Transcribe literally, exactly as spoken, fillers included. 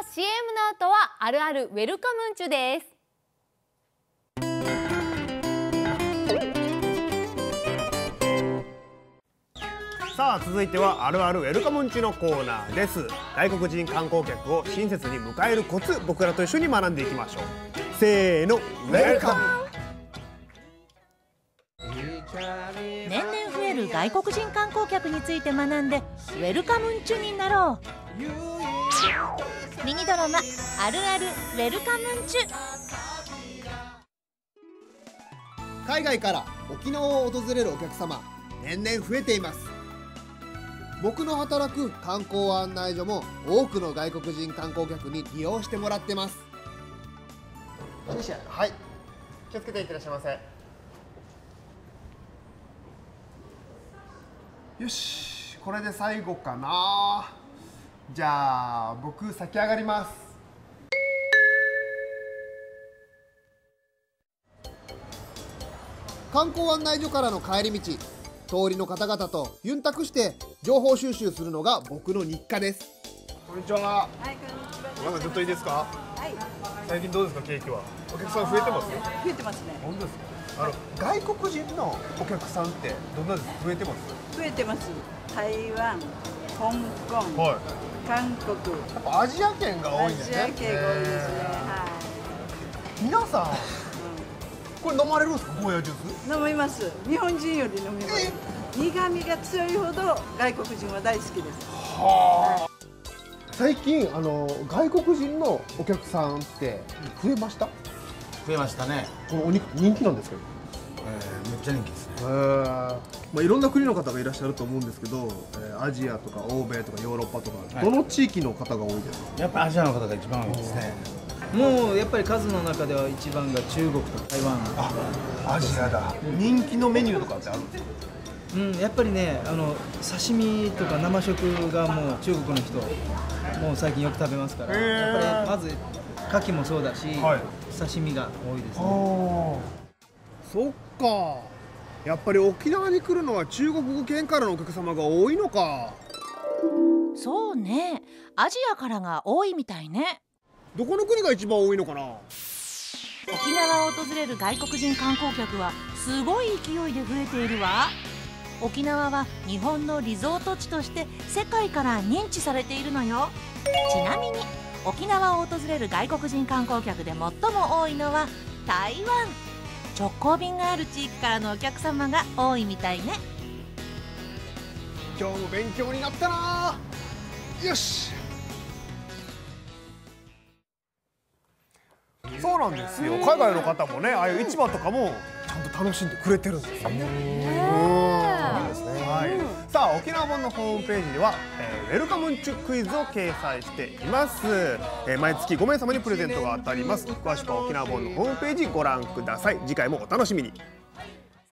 シーエム の後はあるあるウェルカムンチュです。 さあ続いてはあるあるウェルカムンチュのコーナーです。外国人観光客を親切に迎えるコツ、僕らと一緒に学んでいきましょう。せーの、ウェルカム。 年々増える外国人観光客について学んでウェルカムンチュになろう。ミニドラマあるあるウェルカムンチュ。 海外から沖縄を訪れるお客様、年々増えています。僕の働く観光案内所も多くの外国人観光客に利用してもらってます。 はい、気をつけていってらっしゃいませ。よし、これで最後かな。じゃあ僕先上がります。 観光案内所からの帰り道、通りの方々とユンタクして情報収集するのが僕の日課です。 こんにちは。はい、こんにちは。なんかずっといいですか。はい。最近どうですか、景気は。お客さん増えてます。 増えてますね。 本当ですか。あの外国人のお客さんってどんなですか。増えてます。 増えてます。台湾、香港、はい、韓国。 やっぱアジア圏が多いんですね。 アジア圏が多いですね。はい。 皆さん、うん、これ飲まれるんですか、ゴーヤジュース。 飲みます。日本人より飲みます。苦味が強いほど外国人は大好きです。 はあ。最近あの外国人のお客さんって増えました？ 増えましたね。 このお肉人気なんですけど。 えー、めっちゃ人気ですね。 えー、まあいろんな国の方がいらっしゃると思うんですけど、えー、アジアとか欧米とかヨーロッパとか、はい、どの地域の方が多いですか？ やっぱアジアの方が一番多いですね。 もうやっぱり数の中では一番が中国と台湾。 あ、アジアだ。人気のメニューとかってあるんですか？ うん、やっぱりね、あの刺身とか生食がもう中国の人もう最近よく食べますから、やっぱりまず牡蠣もそうだし、はい、刺身が多いですね。 そっか、やっぱり沖縄に来るのは中国語圏からのお客様が多いのか。 そうね、アジアからが多いみたいね。 どこの国が一番多いのかな。 沖縄を訪れる外国人観光客はすごい勢いで増えているわ。沖縄は日本のリゾート地として世界から認知されているのよ。ちなみに沖縄を訪れる外国人観光客で最も多いのは台湾。直行便がある地域からのお客様が多いみたいね。 今日も勉強になったな。よし。そうなんですよ。海外の方もね、ああいう市場とかもちゃんと楽しんでくれてるんですよ。はい、さあ沖縄本のホームページでは、えー、ウェルカムンチュクイズを掲載しています、えー、毎月ごめいさまにプレゼントが当たります。詳しくは沖縄本のホームページご覧ください。次回もお楽しみに。